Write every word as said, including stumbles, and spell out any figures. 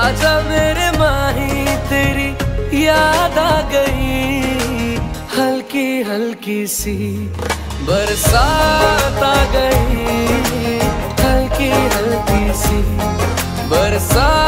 आजा मेरे माही तेरी याद आ गई, हल्की हल्की सी बरसात आ गई, हल्की हल्की सी बरसात।